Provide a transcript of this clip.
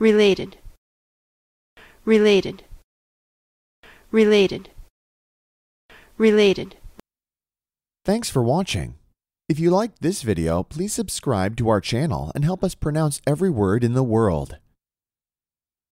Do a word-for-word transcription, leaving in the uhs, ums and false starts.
related, related, related, related. Thanks for watching. If you liked this video, please subscribe to our channel and help us pronounce every word in the world.